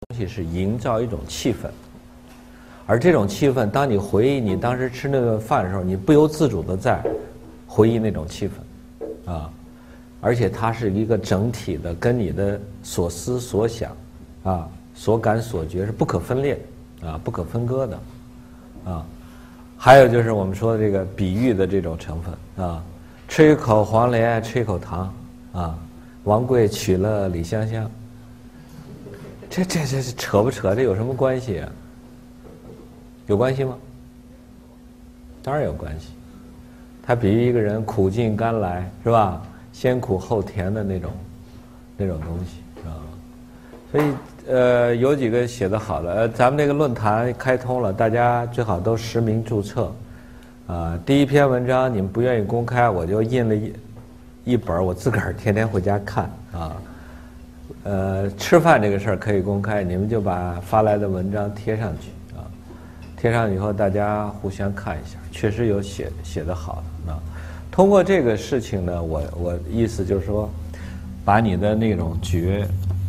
东西是营造一种气氛，而这种气氛，当你回忆你当时吃那顿饭的时候，你不由自主的在回忆那种气氛，啊，而且它是一个整体的，跟你的所思所想，啊，所感所觉是不可分裂的，啊，不可分割的，啊，还有就是我们说的这个比喻的这种成分，啊，吃一口黄连，吃一口糖，啊，王贵娶了李香香。这扯不扯？这有什么关系啊？有关系吗？当然有关系。它比喻一个人苦尽甘来，是吧？先苦后甜的那种东西啊。所以有几个写得好的，咱们这个论坛开通了，大家最好都实名注册啊。第一篇文章你们不愿意公开，我就印了一本，我自个儿天天回家看啊。吃饭这个事儿可以公开，你们就把发来的文章贴上去啊，贴上以后大家互相看一下，确实有写得好的啊。通过这个事情呢，我意思就是说，把你的那种觉，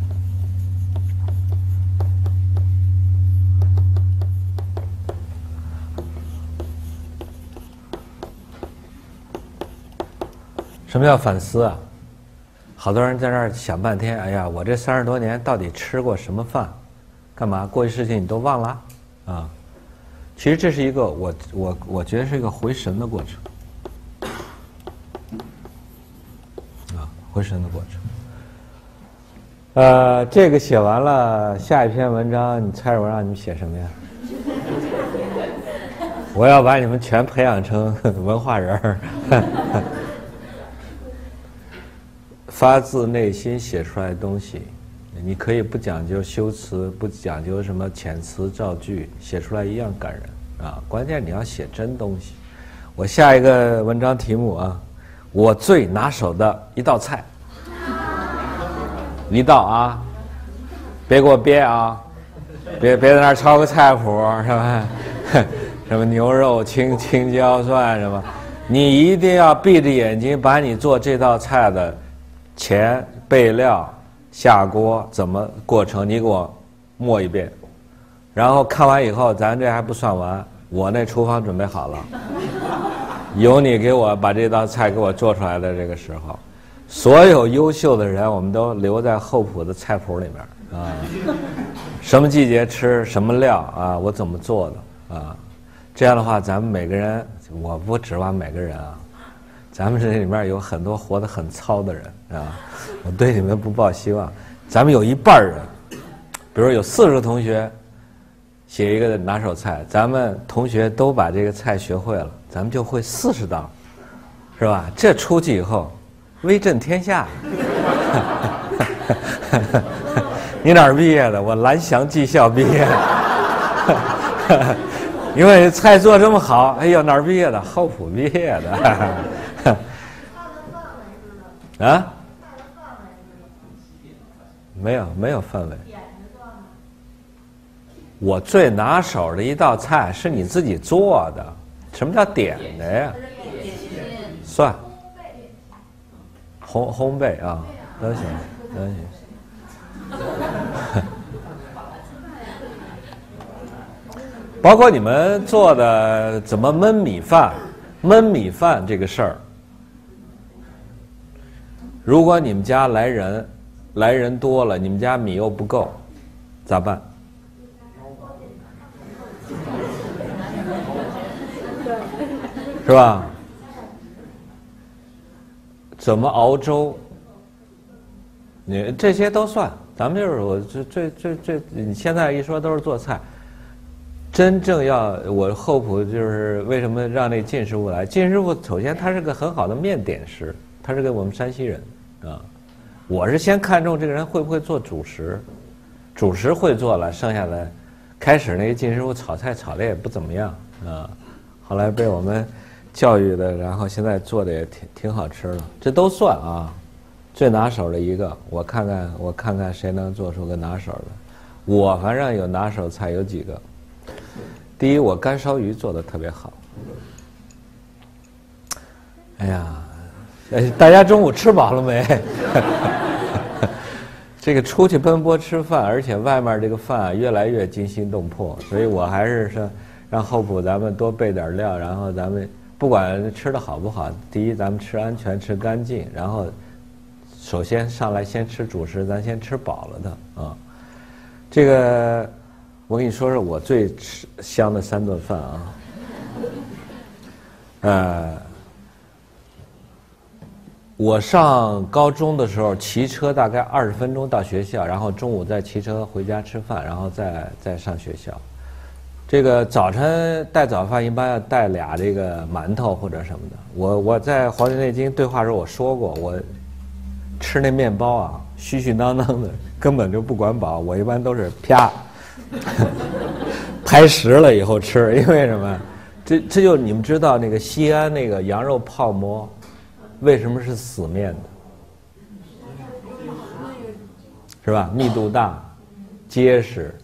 什么叫反思啊？好多人在那儿想半天，哎呀，我这30多年到底吃过什么饭？干嘛？过去事情你都忘了啊？其实这是一个我觉得是一个回神的过程啊，回神的过程。这个写完了，下一篇文章，你猜着我让你们写什么呀？我要把你们全培养成文化人儿。发自内心写出来的东西，你可以不讲究修辞，不讲究什么遣词造句，写出来一样感人啊！关键你要写真东西。我下一个文章题目啊，我最拿手的一道菜，一道啊，别给我憋啊，别在那儿抄个菜谱是吧？什么牛肉、青椒蒜什么，你一定要闭着眼睛把你做这道菜的前备料、下锅怎么过程你给我默一遍，然后看完以后，咱这还不算完，我那厨房准备好了，有你给我把这道菜给我做出来的这个时候，所有优秀的人我们都留在厚朴的菜谱里面啊，什么季节吃什么料啊，我怎么做的啊，这样的话咱们每个人，我不指望每个人啊。咱们这里面有很多活得很糙的人啊，我对你们不抱希望。咱们有一半人，比如有40个同学写一个拿手菜，咱们同学都把这个菜学会了，咱们就会40道，是吧？这出去以后，威震天下。你哪儿毕业的？我蓝翔技校毕业的。因为菜做这么好，哎呦，哪儿毕业的？厚朴毕业的。啊？没有范围。我最拿手的一道菜是你自己做的，什么叫点的呀？算。烘焙啊，都行，都行。包括你们做的怎么焖米饭这个事儿，如果你们家来人多了，你们家米又不够，咋办？是吧？怎么熬粥？你这些都算，咱们就是我最，你现在一说都是做菜。真正要我厚朴就是为什么让那靳师傅来？靳师傅首先他是个很好的面点师，他是个我们山西人啊。我是先看中这个人会不会做主食，主食会做了，剩下的开始那个靳师傅炒菜炒的也不怎么样啊，后来被我们教育的，然后现在做的也挺好吃了，这都算啊。最拿手的一个，我看看谁能做出个拿手的。我反正有拿手菜有几个。第一，我干烧鱼做的特别好。哎呀，大家中午吃饱了没？ 这个出去奔波吃饭，而且外面这个饭越来越惊心动魄，所以我还是说让厚朴咱们多备点料，然后咱们不管吃的好不好，第一咱们吃安全吃干净，然后首先上来先吃主食，咱先吃饱了的啊。这个我跟你说说我最吃香的3顿饭啊。我上高中的时候骑车大概20分钟到学校，然后中午再骑车回家吃饭，然后再上学校。这个早晨带早饭一般要带俩这个馒头或者什么的。我在《黄帝内经》对话时候我说过，我吃那面包啊，絮絮叨叨的，根本就不管饱。我一般都是啪拍实了以后吃，因为什么？这就你们知道那个西安那个羊肉泡馍。为什么是死面的？是吧？密度大，结实，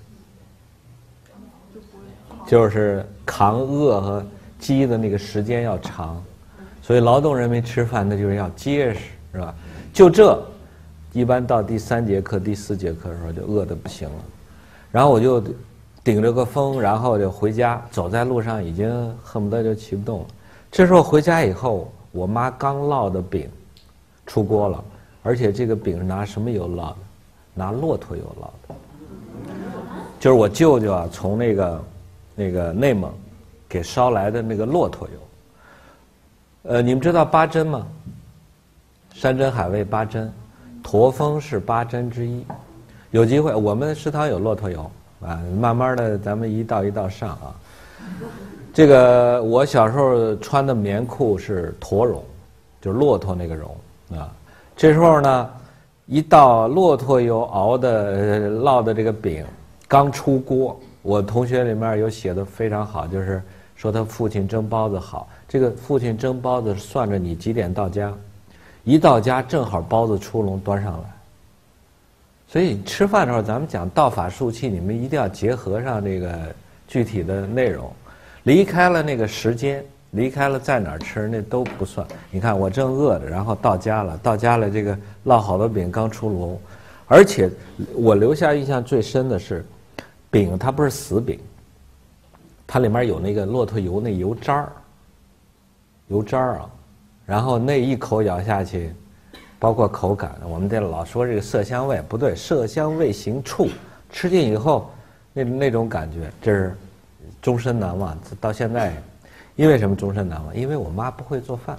就是扛饿和饥的那个时间要长，所以劳动人民吃饭那就是要结实，是吧？就这，一般到第3节课、第4节课的时候就饿得不行了，然后我就顶着个风，然后就回家，走在路上已经恨不得就骑不动了。这时候回家以后。我妈刚烙的饼出锅了，而且这个饼是拿什么油烙的？拿骆驼油烙的。就是我舅舅啊，从那个内蒙给捎来的那个骆驼油。你们知道八珍吗？山珍海味八珍，驼峰是八珍之一。有机会，我们食堂有骆驼油啊，慢慢的咱们一道一道上啊。这个我小时候穿的棉裤是驼绒，就是骆驼那个绒啊。这时候呢，一道骆驼油熬的烙的这个饼刚出锅，我同学里面有写的非常好，就是说他父亲蒸包子好。这个父亲蒸包子算着你几点到家，一到家正好包子出笼端上来。所以吃饭的时候咱们讲道法术器，你们一定要结合上这个具体的内容。离开了那个时间，离开了在哪儿吃，那都不算。你看我正饿着，然后到家了，这个烙好的饼刚出炉，而且我留下印象最深的是，饼它不是死饼，它里面有那个骆驼油那油渣儿啊，然后那一口咬下去，包括口感，我们这老说这个色香味不对，色香味形触，吃进以后那种感觉，这是。终身难忘，到现在，因为什么终身难忘？因为我妈不会做饭。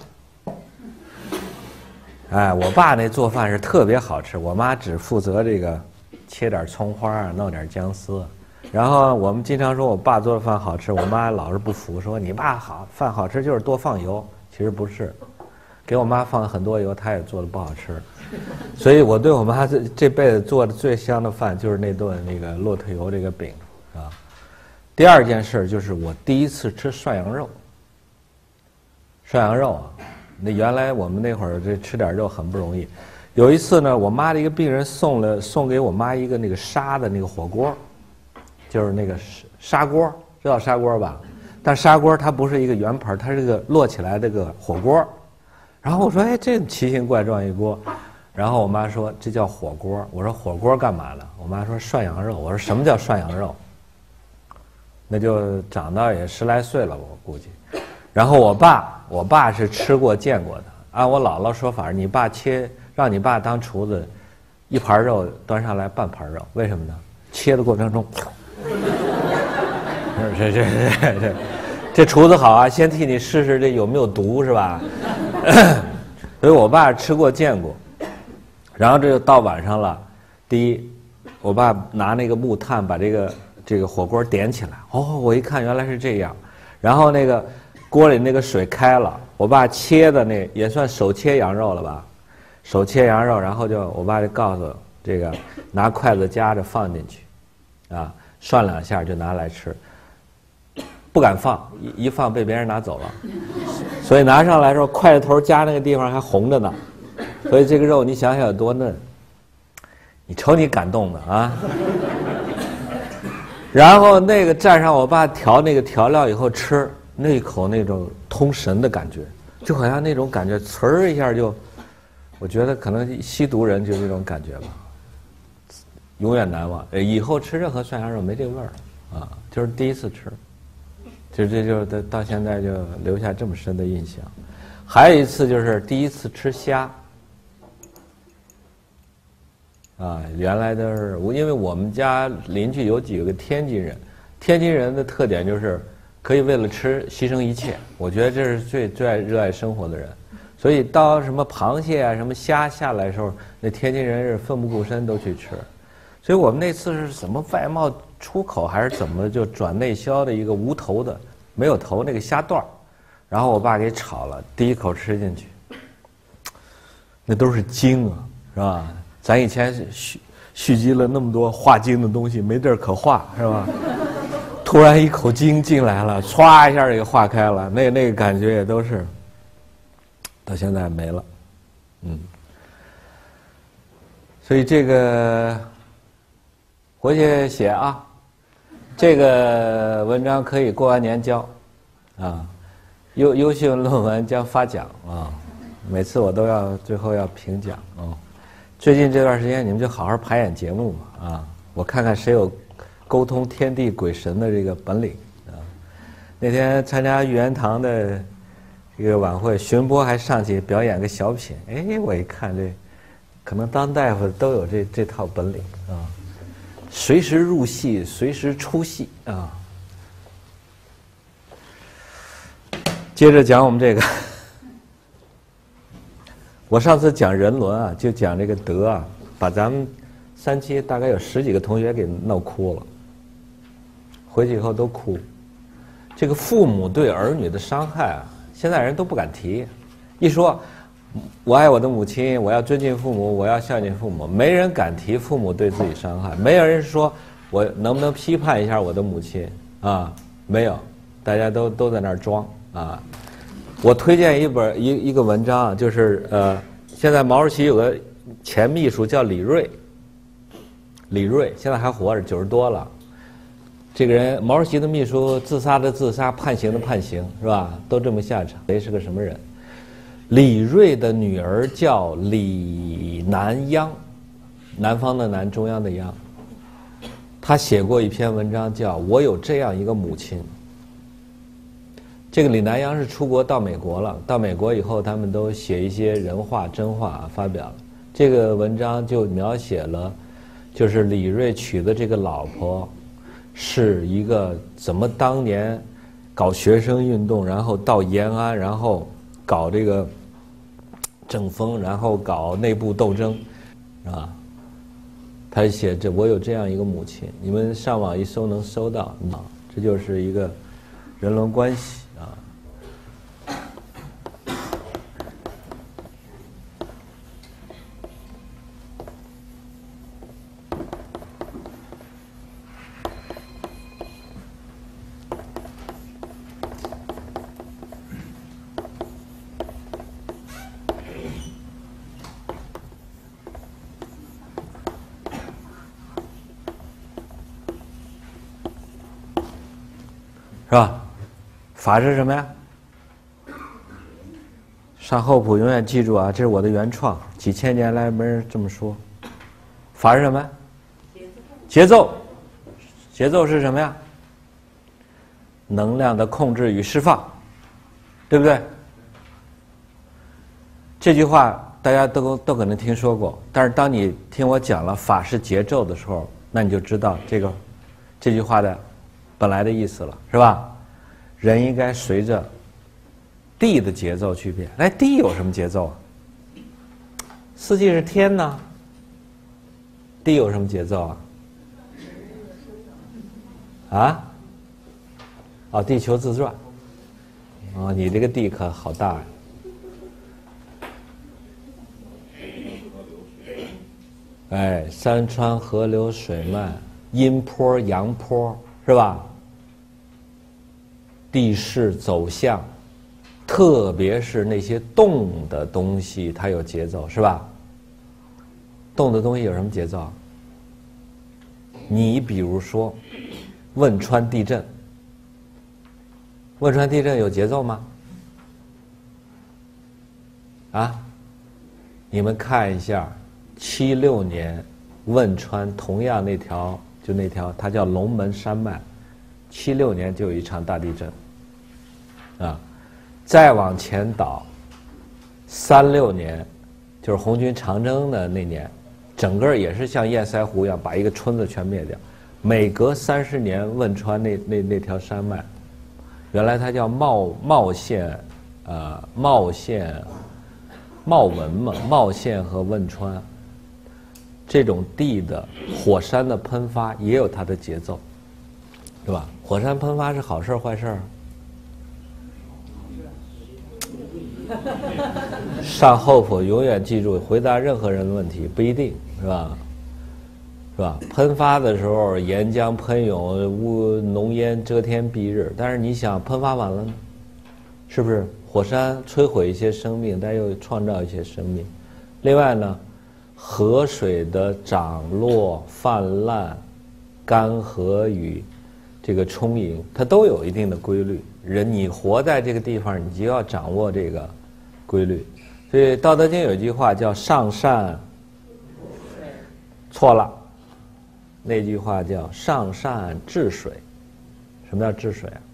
哎，我爸那做饭是特别好吃，我妈只负责这个切点葱花啊，弄点姜丝。然后我们经常说我爸做的饭好吃，我妈老是不服，说你爸饭好吃就是多放油，其实不是，给我妈放很多油，她也做的不好吃。所以我对我妈这辈子做的最香的饭就是那顿那个骆驼油这个饼啊。第二件事就是我第一次吃涮羊肉。涮羊肉啊，那原来我们那会儿这吃点肉很不容易。有一次呢，我妈的一个病人送给我妈一个那个砂的那个火锅，就是那个砂锅，知道砂锅吧？但砂锅它不是一个圆盘，它是个摞起来的个火锅。然后我说，哎，这奇形怪状一锅。然后我妈说这叫火锅。我说火锅干嘛了？我妈说涮羊肉。我说什么叫涮羊肉？那就长到也10来岁了，我估计。然后我爸是吃过见过的。按我姥姥说法，你爸让你爸当厨子，一盘肉端上来半盘肉，为什么呢？切的过程中，这厨子好啊，先替你试试这有没有毒是吧？所以我爸吃过见过。然后这就到晚上了，第一，我爸拿那个木炭把这个火锅点起来，哦，我一看原来是这样，然后那个锅里那个水开了，我爸切的那也算手切羊肉了吧，手切羊肉，然后我爸就告诉这个拿筷子夹着放进去，啊，涮2下就拿来吃，不敢放，一放被别人拿走了，所以拿上来的时候筷子头夹那个地方还红着呢，所以这个肉你想想有多嫩，你瞅你感动的啊！然后那个蘸上我爸调那个调料以后吃，那一口那种通神的感觉，就好像那种感觉，呲儿一下就，我觉得可能吸毒人就那种感觉吧， 永远难忘。以后吃任何涮羊肉没这个味儿了啊，就是第一次吃，就是到现在就留下这么深的印象。还有一次就是第一次吃虾，啊，原来都是因为我们家邻居有几个天津人，天津人的特点就是可以为了吃牺牲一切，我觉得这是最热爱生活的人。所以到什么螃蟹啊、什么虾下来的时候，那天津人是奋不顾身都去吃。所以我们那次是什么外贸出口还是怎么就转内销的一个无头的、没有头那个虾段儿，然后我爸给炒了，第一口吃进去，那都是精啊，是吧？咱以前蓄积了那么多化精的东西，没地儿可化，是吧？突然一口精进来了，歘一下就给化开了，那个感觉也都是。到现在没了，所以这个回去写啊，这个文章可以过完年交，啊，优秀论文将发奖啊，每次我都要最后要评奖啊。最近这段时间你们就好好排演节目吧啊，我看看谁有沟通天地鬼神的这个本领啊。那天参加玉渊堂的这个晚会，荀波还上去表演个小品，哎，我一看这，可能当大夫都有这套本领啊，随时入戏，随时出戏啊。接着讲我们这个，我上次讲人伦啊，就讲这个德啊，把咱们3期大概有10几个同学给闹哭了，回去以后都哭。这个父母对儿女的伤害啊，现在人都不敢提，一说我爱我的母亲，我要尊敬父母，我要孝敬父母，没人敢提父母对自己伤害，没有人说我能不能批判一下我的母亲啊？没有，大家都在那儿装啊。我推荐一个文章，就是现在毛主席有个前秘书叫李锐，李锐现在还活着，90多了。这个人，毛主席的秘书，自杀的自杀，判刑的判刑，是吧？都这么下场。谁是个什么人？李锐的女儿叫李南央，南方的南，中央的央。他写过一篇文章，叫《我有这样一个母亲》。这个李南央是出国到美国了，到美国以后，他们都写一些人话、真话发表了。这个文章就描写了，就是李锐娶的这个老婆。是一个怎么当年搞学生运动，然后到延安，然后搞这个政风，然后搞内部斗争，啊，他写这我有这样一个母亲，你们上网一搜能搜到啊，这就是一个人伦关系啊。是吧？法是什么呀？上厚朴永远记住啊，这是我的原创，几千年来没人这么说。法是什么？节奏。节奏是什么呀？能量的控制与释放，对不对？这句话大家都可能听说过，但是当你听我讲了法是节奏的时候，那你就知道这句话的本来的意思了，是吧？人应该随着地的节奏去变。哎，地有什么节奏啊？四季是天呢，地有什么节奏啊？啊？哦，地球自转。哦，你这个地可好大呀！哎，山川河流水脉，阴坡阳坡，是吧？地势走向，特别是那些动的东西，它有节奏，是吧？动的东西有什么节奏？你比如说，汶川地震，汶川地震有节奏吗？啊？你们看一下，76年汶川同样那条它叫龙门山脉，76年就有一场大地震，啊，再往前倒，36年，就是红军长征的那年，整个也是像堰塞湖一样把一个村子全灭掉。每隔30年，汶川那条山脉，原来它叫茂县，茂文嘛，茂县和汶川，这种地的火山的喷发也有它的节奏，是吧？火山喷发是好事坏事？上后府永远记住，回答任何人的问题不一定是吧？是吧？喷发的时候，岩浆喷涌，浓烟遮天蔽日。但是你想，喷发完了呢？是不是火山摧毁一些生命，但又创造一些生命？另外呢，河水的涨落、泛滥、干涸与这个充盈，它都有一定的规律。你活在这个地方，你就要掌握这个规律。所以《道德经》有一句话叫“上善”，错了。那句话叫“上善治水”，什么叫治水啊？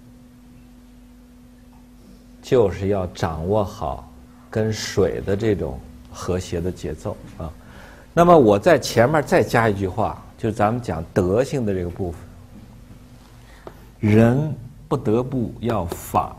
就是要掌握好跟水的这种和谐的节奏啊。那么我在前面再加一句话，就是咱们讲德性的这个部分，人不得不要法。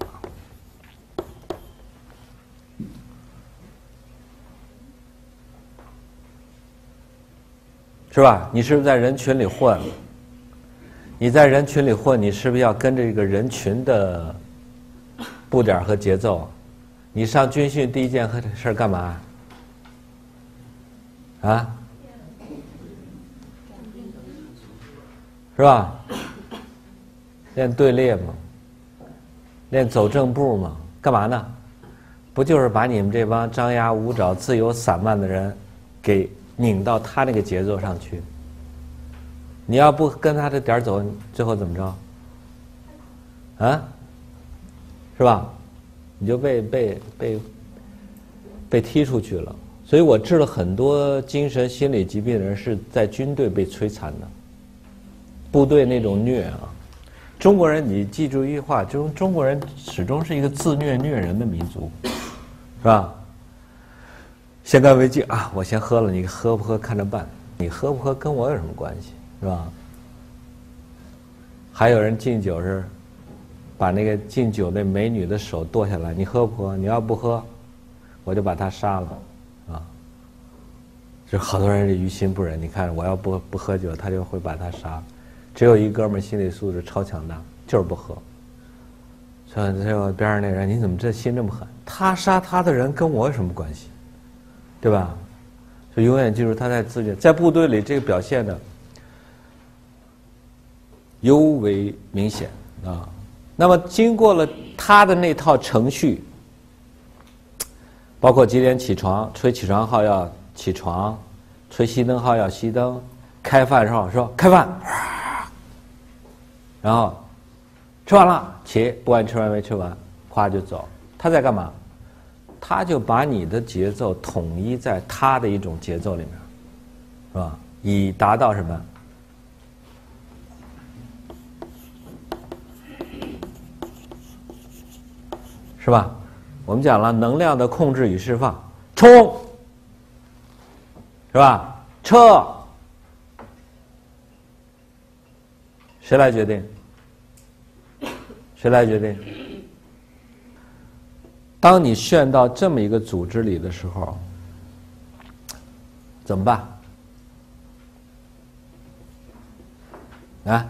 是吧？你是不是在人群里混？你在人群里混，你是不是要跟着这个人群的步点和节奏？你上军训第一件事干嘛？啊？是吧？练队列嘛，练走正步嘛，干嘛呢？不就是把你们这帮张牙舞爪、自由散漫的人给拧到他那个节奏上去？你要不跟他的点走，最后怎么着？啊？是吧？你就被踢出去了。所以我治了很多精神心理疾病的人是在军队被摧残的，部队那种虐啊。中国人，你记住一句话，就是中国人始终是一个自虐虐人的民族，是吧？先干为敬啊！我先喝了，你喝不喝看着办。你喝不喝跟我有什么关系，是吧？还有人敬酒是把那个敬酒那美女的手剁下来，你喝不喝？你要不喝，我就把她杀了，啊！就好多人是于心不忍。你看，我要不喝酒，他就会把他杀。只有一哥们儿心理素质超强大，就是不喝。所以这个边上那人，你怎么这心这么狠？他杀他的人跟我有什么关系？对吧？就永远记住他在自己在部队里这个表现的尤为明显啊。那么经过了他的那套程序，包括几点起床，吹起床号要起床，吹熄灯号要熄灯，开饭时候说开饭，然后吃完了起，不管你吃完没吃完，咵就走。他在干嘛？他就把你的节奏统一在他的一种节奏里面，是吧？以达到什么？是吧？我们讲了能量的控制与释放，冲，是吧？撤，谁来决定？谁来决定？当你陷到这么一个组织里的时候，怎么办？啊？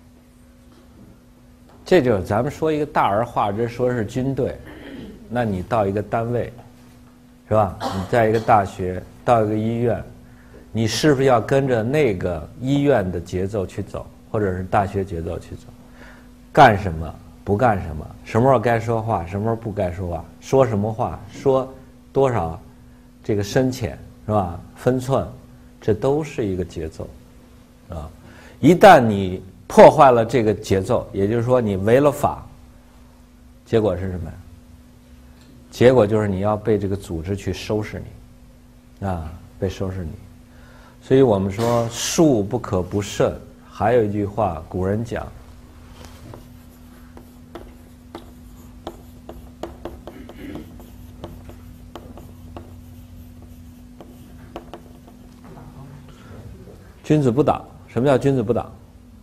这就是咱们说一个大而化之，说是军队，那你到一个单位，是吧？你在一个大学，到一个医院，你是不是要跟着那个医院的节奏去走，或者是大学节奏去走？干什么？不干什么，什么时候该说话，什么时候不该说话，说什么话，说多少这个深浅，是吧？分寸，这都是一个节奏啊。一旦你破坏了这个节奏，也就是说你违了法，结果是什么呀？结果就是你要被这个组织去收拾你啊，被收拾你。 所以我们说术不可不慎。还有一句话，古人讲，君子不党。什么叫君子不党？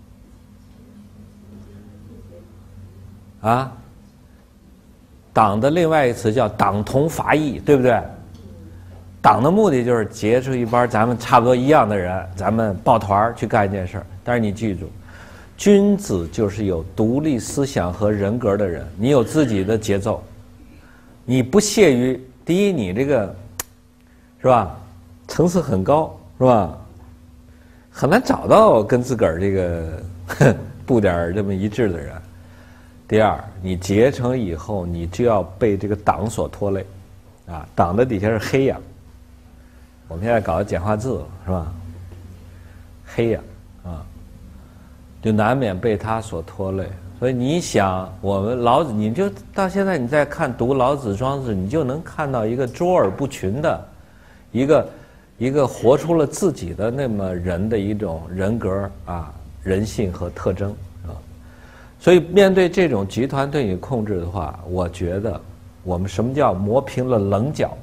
啊，党的另外一词叫党同伐异，对不对？党的目的就是结出一帮咱们差不多一样的人，咱们抱团去干一件事儿。但是你记住，君子就是有独立思想和人格的人，你有自己的节奏，你不屑于第一，你这个是吧，层次很高，是吧？很难找到跟自个儿这个步点这么一致的人。第二，你结成以后，你就要被这个党所拖累，啊，党的底下是黑羊。我们现在搞的简化字是吧？黑羊啊，就难免被他所拖累。所以你想，我们老子，你就到现在你再看读老子、庄子，你就能看到一个卓尔不群的，一个活出了自己的那么人的一种人格啊、人性和特征啊。所以面对这种集团对你控制的话，我觉得我们什么叫磨平了棱角？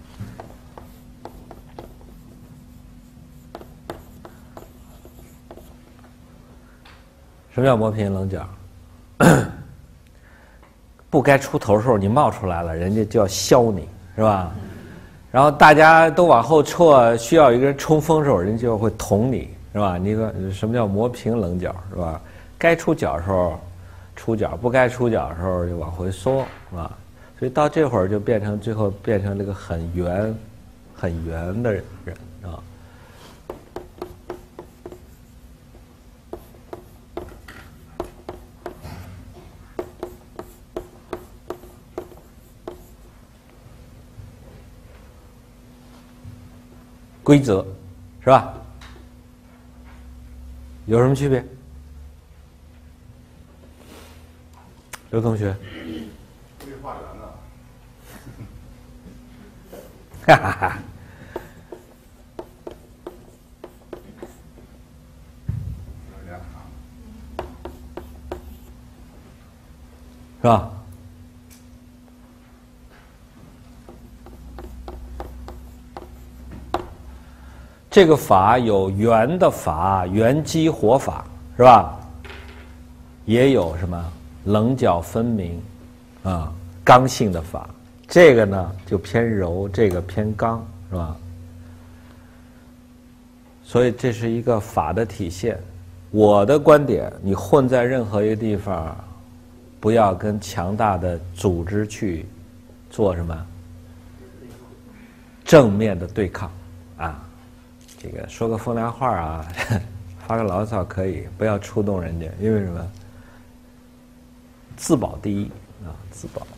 什么叫磨平棱角？不该出头的时候你冒出来了，人家就要削你，是吧？然后大家都往后撤，需要一个人冲锋的时候，人家就会捅你，是吧？你说什么叫磨平棱角，是吧？该出脚的时候出脚，不该出脚的时候就往回缩，是吧？所以到这会儿就最后变成这个很圆的人啊。规则，是吧？有什么区别？刘同学。 规划员呢？ 哈哈哈。是吧？这个法有圆的法，圆激活法，是吧？也有什么棱角分明，啊，刚性的法。这个呢就偏柔，这个偏刚，是吧？所以这是一个法的体现。我的观点，你混在任何一个地方，不要跟强大的组织去做什么正面的对抗，啊。这个说个风凉话啊，发个牢骚可以，不要触动人家，因为什么？自保第一啊，自保。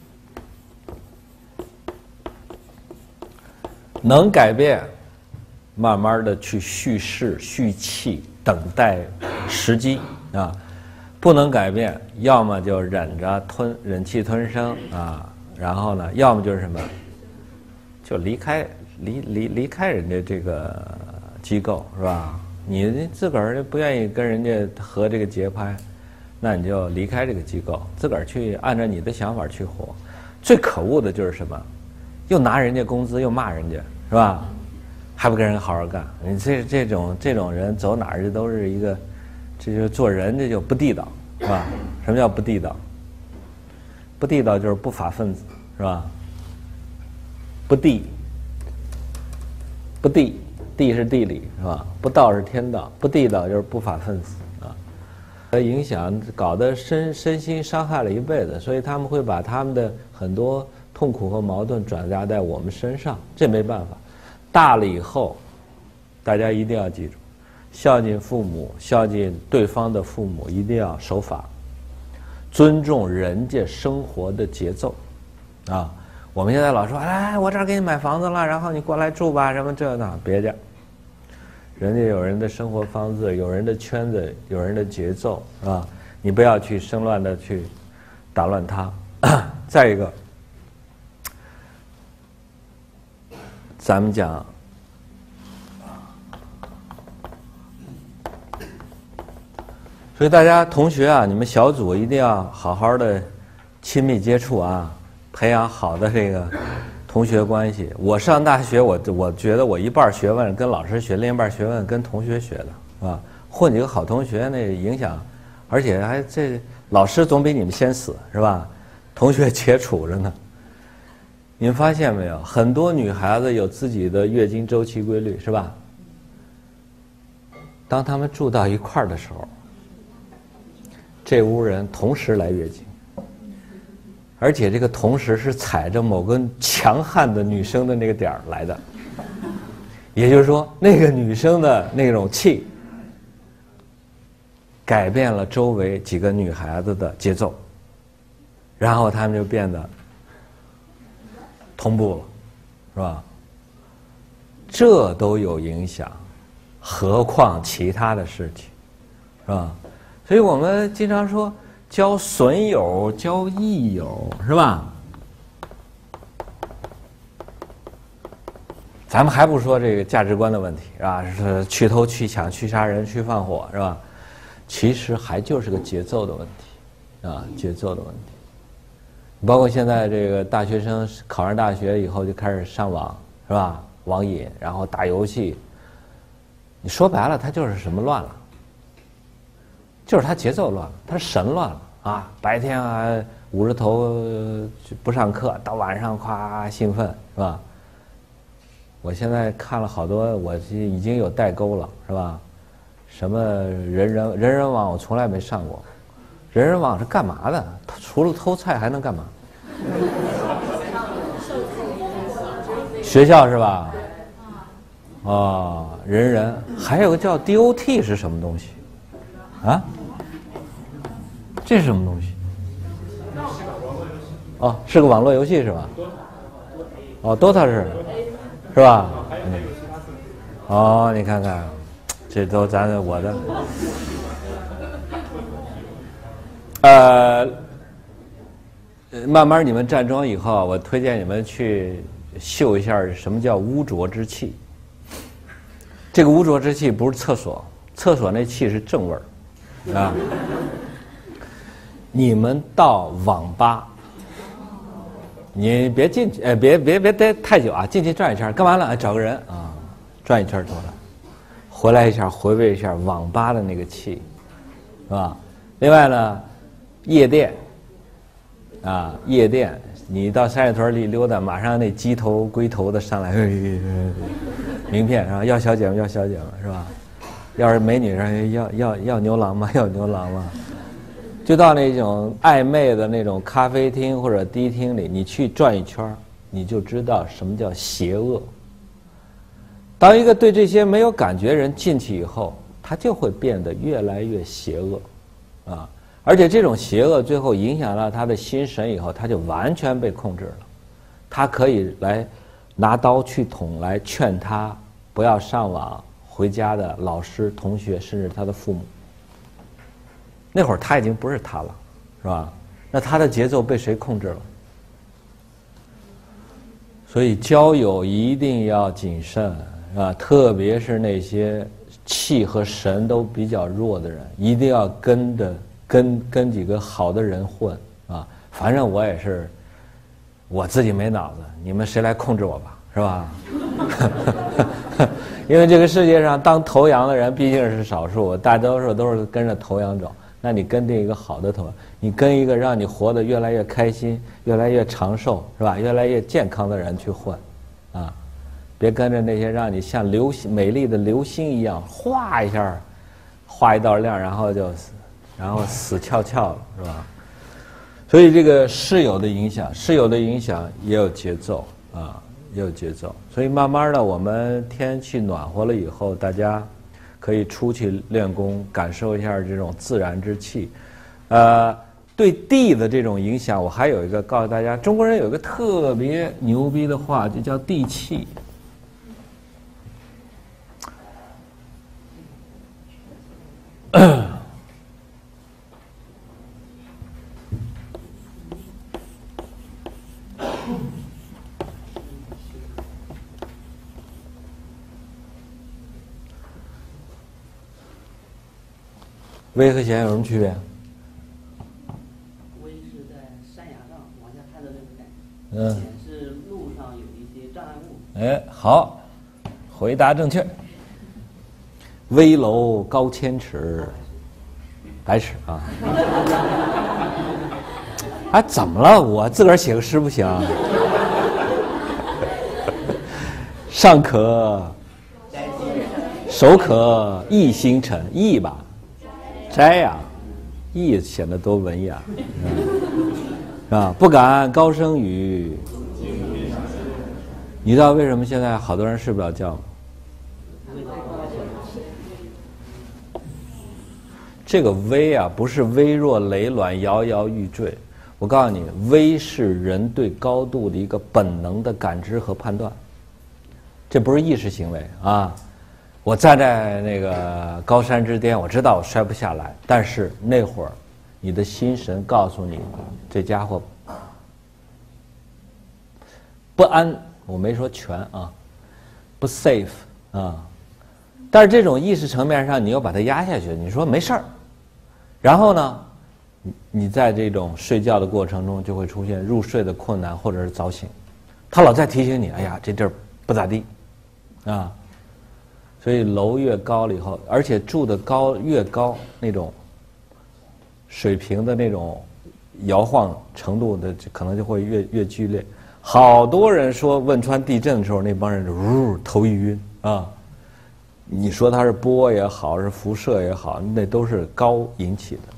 能改变，慢慢的去蓄势、蓄气，等待时机啊。不能改变，要么就忍气吞声啊，然后呢，要么就是什么，就离开人家这个机构，是吧？你自个儿不愿意跟人家合这个节拍，那你就离开这个机构，自个儿去按照你的想法去活。最可恶的就是什么？又拿人家工资，又骂人家，是吧？还不跟人好好干。你这种人走哪儿去都是一个，这就做人这就不地道，是吧？什么叫不地道？不地道就是不法分子，是吧？不地是地理，是吧？不道是天道，不地道就是不法分子啊。影响搞得身心伤害了一辈子，所以他们会把他们的很多痛苦和矛盾转嫁在我们身上，这没办法。大了以后，大家一定要记住，孝敬父母，孝敬对方的父母，一定要守法，尊重人家生活的节奏，啊。我们现在老说，哎，我这儿给你买房子了，然后你过来住吧，什么这那，别介。人家有人的生活方式，有人的圈子，有人的节奏，是吧？你不要去生乱的去打乱它。再一个，咱们讲所以大家同学啊，你们小组一定要好好的亲密接触啊，培养好的这个同学关系。我上大学，我觉得我一半学问跟老师学，另一半学问跟同学学的，是吧？混几个好同学，那影响，而且还这老师总比你们先死，是吧？同学且处着呢。你们发现没有？很多女孩子有自己的月经周期规律，是吧？当他们住到一块儿的时候，这屋人同时来月经，而且这个同时是踩着某个强悍的女生的那个点儿来的，也就是说，那个女生的那种气，改变了周围几个女孩子的节奏，然后他们就变得同步了，是吧？这都有影响，何况其他的事情，是吧？所以我们经常说交损友、交益友，是吧？咱们还不说这个价值观的问题，是吧？是去偷、去抢、去杀人、去放火，是吧？其实还就是个节奏的问题，啊，节奏的问题。包括现在这个大学生考上大学以后就开始上网，是吧？网瘾，然后打游戏。你说白了，他就是什么乱了？就是他节奏乱了，他神乱了啊！白天啊捂着头不上课，到晚上夸兴奋，是吧？我现在看了好多，我已经有代沟了，是吧？什么人人网我从来没上过，人人网是干嘛的？除了偷菜还能干嘛？学校是吧？哦，人还有个叫 DOT 是什么东西？啊？这是什么东西？哦，是个网络游戏是吧？哦 ，DOTA 是吧？嗯。哦，你看看，这都我的。慢慢你们站桩以后，我推荐你们去嗅一下什么叫污浊之气。这个污浊之气不是厕所，厕所那气是正味儿，啊。你们到网吧，你别进去，别待太久啊，进去转一圈，干嘛了？找个人啊，转一圈走了，回来一下，回味一下网吧的那个气，是吧？另外呢，夜店，啊，夜店，你到三里屯里溜达，马上那鸡头龟头的上来，名片是吧？要小姐们，要小姐们是吧？要是美女上要牛郎吗？要牛郎吗？就到那种暧昧的那种咖啡厅或者迪厅里，你去转一圈，你就知道什么叫邪恶。当一个对这些没有感觉人进去以后，他就会变得越来越邪恶，啊！而且这种邪恶最后影响到他的心神以后，他就完全被控制了。他可以来拿刀去捅来劝他不要上网，回家的老师、同学，甚至他的父母。那会儿他已经不是他了，是吧？那他的节奏被谁控制了？所以交友一定要谨慎啊，特别是那些气和神都比较弱的人，一定要跟几个好的人混啊。反正我也是，我自己没脑子，你们谁来控制我吧，是吧？因为这个世界上当头羊的人毕竟是少数，大多数都是跟着头羊走。那你跟这一个好的头，你跟一个让你活得越来越开心、越来越长寿，是吧？越来越健康的人去混，啊，别跟着那些让你像美丽的流星一样，画一下，画一道亮，然后死翘翘了，是吧？所以这个室友的影响也有节奏啊，也有节奏。所以慢慢的，我们天气暖和了以后，大家可以出去练功，感受一下这种自然之气。对地的这种影响，我还有一个告诉大家，中国人有一个特别牛逼的话，就叫地气。 危和险有什么区别？ 危是在山崖上往下看的那个感觉，险是路上有一些障碍物。 哎，好，回答正确。危楼高千尺，百尺啊！哎，怎么了？我自个儿写个诗不行？上可手可忆星辰，忆吧，摘呀，忆显得多文雅，是吧？不敢高声语。你知道为什么现在好多人睡不着觉吗？这个危啊，不是危若累卵、摇摇欲坠。我告诉你，危是人对高度的一个本能的感知和判断，这不是意识行为啊。我站在那个高山之巅，我知道我摔不下来，但是那会儿，你的心神告诉你，这家伙不安。我没说全啊，不 safe 啊。但是这种意识层面上，你又把它压下去，你说没事儿。然后呢，你在这种睡觉的过程中就会出现入睡的困难或者是早醒，他老在提醒你，哎呀，这地儿不咋地，啊，所以楼越高了以后，而且住的高越高，那种水平的那种摇晃程度的可能就会越剧烈。好多人说汶川地震的时候，那帮人就头一晕啊。你说它是波也好，是辐射也好，那都是高引起的。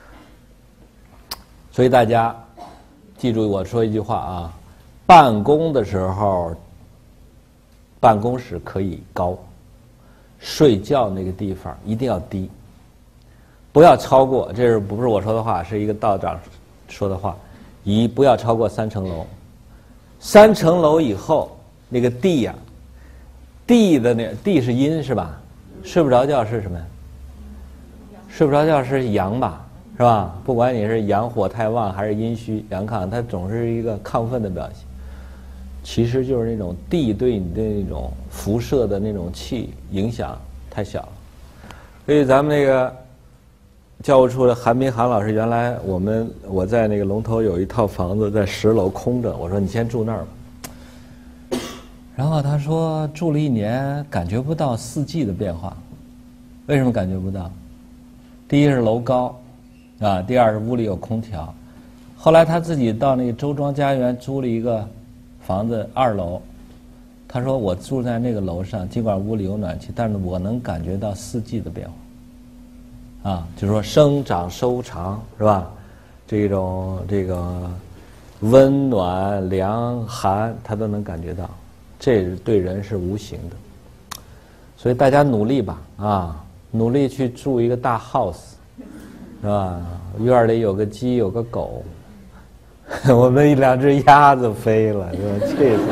所以大家记住我说一句话啊：办公的时候，办公室可以高，睡觉那个地方一定要低，不要超过。这是不是我说的话？是一个道长说的话。不要超过3层楼。3层楼以后，那个地呀、地的那地是阴是吧？睡不着觉是什么呀？睡不着觉是阳吧，是吧？不管你是阳火太旺还是阴虚阳亢，它总是一个亢奋的表现。其实就是那种地对你的那种辐射的那种气影响太小了。所以咱们那个教务处的韩斌韩老师，原来我在那个龙头有一套房子在10楼空着，我说你先住那儿吧。然后他说住了1年感觉不到4季的变化。为什么感觉不到？第一是楼高啊，第二是屋里有空调。后来他自己到那个周庄家园租了一个房子2楼，他说我住在那个楼上，尽管屋里有暖气，但是我能感觉到4季的变化。啊，就是说生长收藏是吧？这个温暖凉寒，他都能感觉到，这对人是无形的。所以大家努力吧，啊，努力去住一个大 house， 是吧？院里有个鸡，有个狗，我们2只鸭子飞了，是吧？气死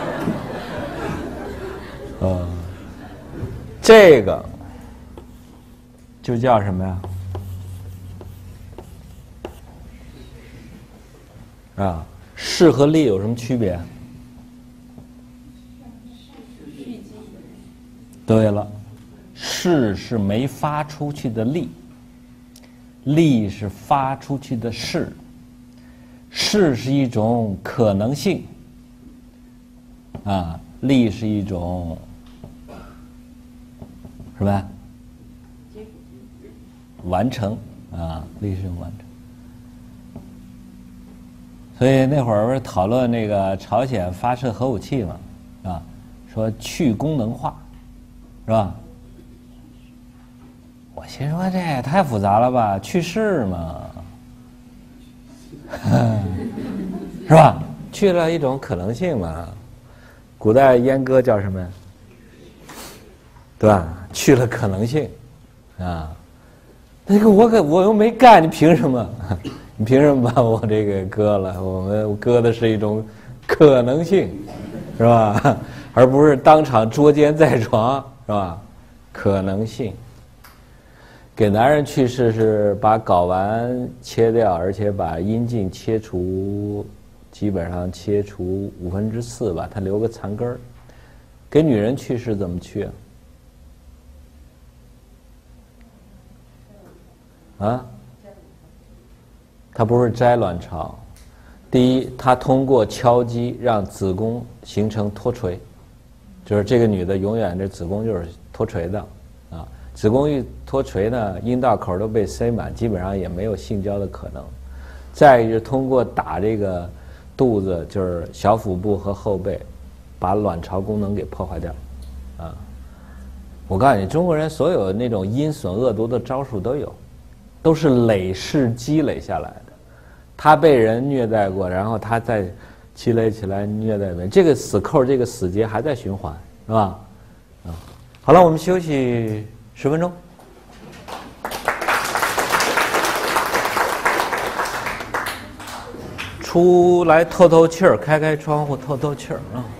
了。这个。就叫什么呀？啊，势和力有什么区别？对了，势是没发出去的力，力是发出去的势。势是一种可能性，啊，力是一种什么呀？完成啊，力是完成。所以那会儿不是讨论那个朝鲜发射核武器嘛，啊，说去功能化，是吧？我心说这也太复杂了吧，去势嘛，是吧？去了一种可能性嘛。古代阉割叫什么呀？对吧？去了可能性，啊。那个我又没干，你凭什么？你凭什么把我这个割了？我们割的是一种可能性，是吧？而不是当场捉奸在床，是吧？可能性。给男人去势是把睾丸切掉，而且把阴茎切除，基本上切除4/5吧，他留个残根儿。给女人去势怎么去啊？ 啊，它不是摘卵巢。第一，它通过敲击让子宫形成脱垂，就是这个女的永远这子宫就是脱垂的，啊，子宫一脱垂呢，阴道口都被塞满，基本上也没有性交的可能。再一个，通过打这个肚子，就是小腹部和后背，把卵巢功能给破坏掉，啊。我告诉你，中国人所有那种阴损恶毒的招数都有，都是累世积累下来的。他被人虐待过，然后他再积累起来虐待人，这个死扣，这个死结还在循环，是吧？啊，好了，我们休息10分钟。出来透透气儿，开开窗户透透气儿啊。